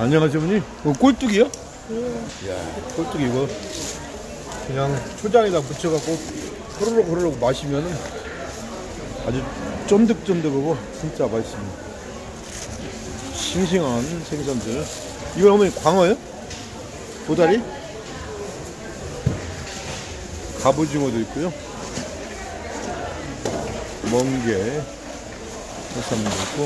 안녕하세요, 어머니. 이거 꼴뚜기요? 이야, 꼴뚜기 이거 그냥 초장에다 묻혀갖고 호로록 마시면은 아주 쫀득쫀득하고 진짜 맛있습니다. 싱싱한 생선들. 이건 어머니 광어요? 도다리? 갑오징어도 있고요. 멍게, 해삼도 있고.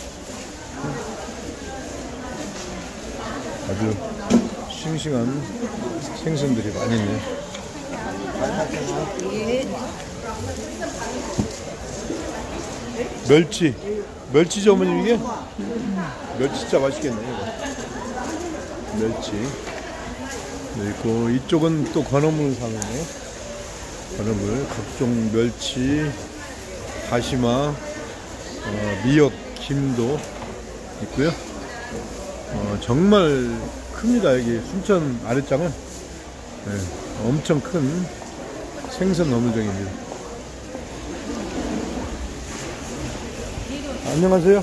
아주 싱싱한 생선들이 많이 있네요. 멸치죠 어머님 이게? 멸치 진짜 맛있겠네 이거. 멸치 있고, 이쪽은 또 건어물 상이네요. 건어물, 각종 멸치, 다시마, 미역, 김도 있고요. 정말 큽니다. 여기 순천 아랫장은 엄청 큰 생선 어물장입니다. 안녕하세요.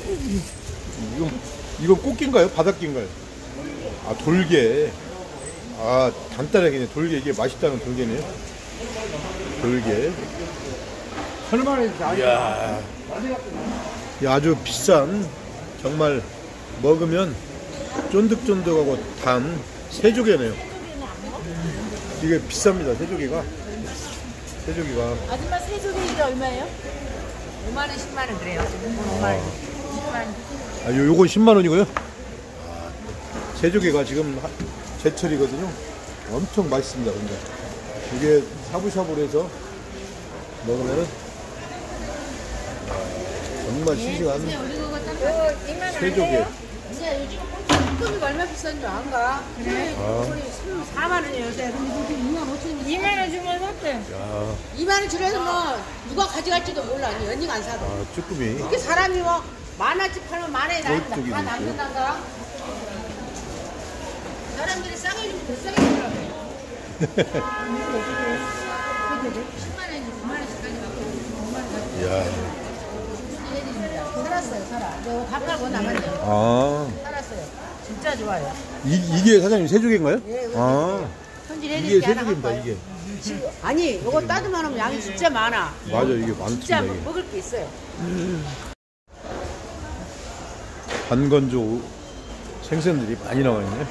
이건 꽃게인가요? 바닷게인가요? 아, 돌게. 아, 단단하게 돌게. 이게 맛있다는 돌게네요. 돌게. 이야, 아주 비싼, 정말 먹으면 쫀득쫀득하고 단 새조개네요. 이게 비쌉니다. 새조개가. 아줌마 새조개 이게 얼마예요? 5만원, 10만원 그래요. 5만원, 10만원. 아, 요건 10만원이고요. 새조개가 지금 제철이거든요. 엄청 맛있습니다. 근데 이게 샤브샤브로 해서 먹으면은 정말 싱싱한 새조개. 진짜 요즘 쭈꾸미가 얼마 비싼 줄 안 가? 그래. 4만원이에요 요새. 2만원 주면 어때? 2만원 주려서 뭐 누가 가져갈지도 몰라. 연이가 안 사도. 아, 쭈꾸미. 이렇게 사람이 뭐 만원치 팔면 만원에 다 남는단가? 사람들이 싸게 주면 더 싸게 주더라고. 10만원인지 9만원씩까지 갖고 5만원 이야. 살았어요, 살아. 이거 다 팔고 남았네요. 아. 살았어요. 진짜 좋아요. 이게 사장님 새조개인가요? 예, 아. 손질해드릴게. 이게 새조개입니다, 이게. 아니, 이거 따지만 하면 양이 진짜 많아. 맞아, 이게 많습니다. 진짜 이게. 먹을 게 있어요. 반건조 생선들이 많이 나와 있네.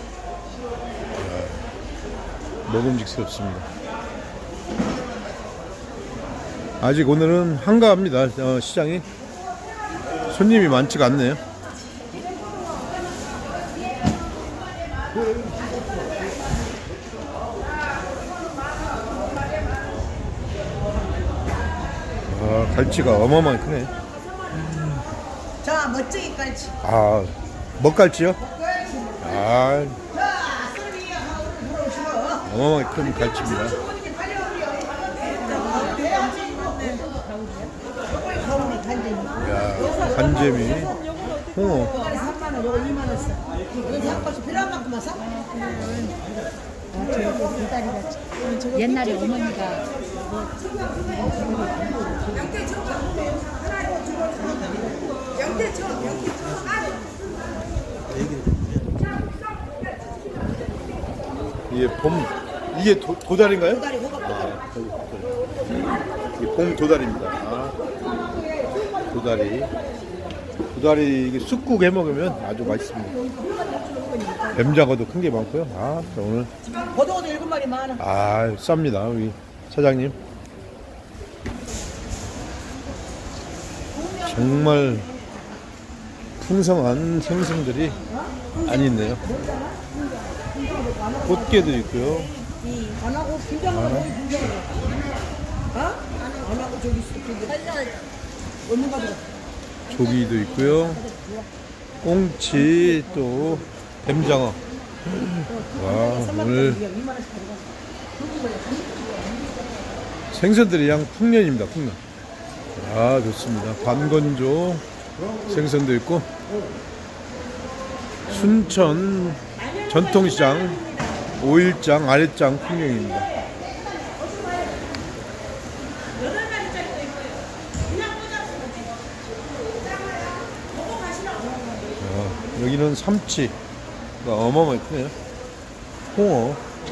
먹음직스럽습니다. 아직 오늘은 한가합니다. 시장이 손님이 많지가 않네요. 아, 갈치가 어마어마하게 크네. 자, 멋지게 갈치. 아, 먹갈치요? 아, 어마어마하게 큰 갈치입니다. 이야, 간재미, 홍어. 3만원, 요거 2만원. 여기 한 번씩 필요한 만큼만 사? 옛날에 어머니가 이게 도다리인가요? 도다리, 호박도다리. 이게 봄 도다리입니다. 아, 도다리 이게 쑥국 해 먹으면 아주 맛있습니다. 뱀장어도 큰 게 많고요. 아, 오늘 고등어도 7마리 많아. 아, 쌉니다 우리 사장님. 정말 풍성한 생선들이 많이 있네요. 꽃게도 있고요. 안 하고 김장으로 먹으면 김장으로. 어? 안 하고 저기 없는 거 조기도 있고요. 꽁치, 또 뱀장어. 와, 오늘 생선들이 양 풍년입니다. 풍년. 아, 좋습니다. 반건조 생선도 있고, 순천 전통시장 5일장 아랫장 풍경입니다. 여기는 삼치, 어마어마하게 크네요. 홍어.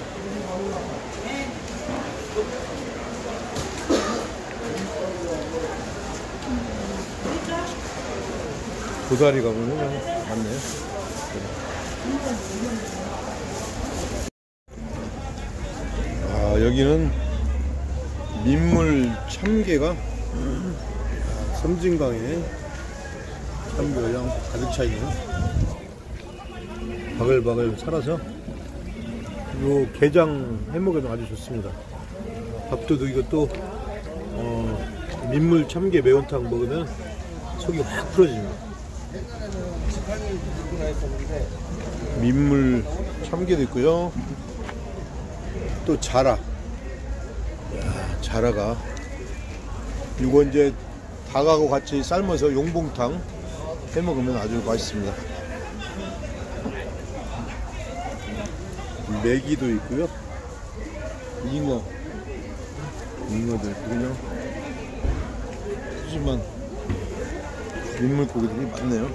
고다리가 보면 많네요. 아, 여기는 민물 참게가 섬진강에 참게가 그냥 가득 차 있는 바글바글 살아서 요 게장 해먹으면 아주 좋습니다. 밥도둑 이것도 민물 참게 매운탕 먹으면 속이 확 풀어집니다. 민물 참게도 있고요. 또 자라. 야, 자라가 이거 이제 닭하고 같이 삶아서 용봉탕 해 먹으면 아주 맛있습니다. 메기도 있고요. 잉어들 그냥 푸짐한 민물 고기들이 많네요.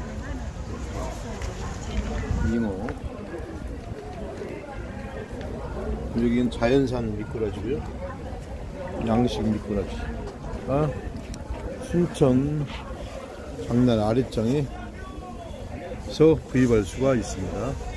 잉어. 여기는 자연산 미꾸라지고요. 양식 미꾸라지. 순천 장날 아랫장에서 구입할 수가 있습니다.